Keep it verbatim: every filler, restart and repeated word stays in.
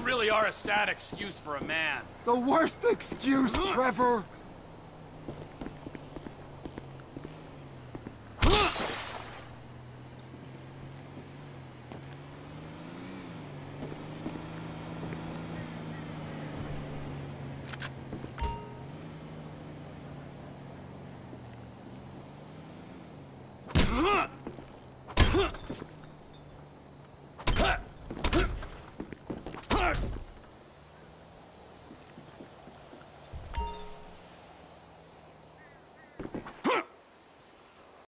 really are a sad excuse for a man. The worst excuse, Trevor! Huh?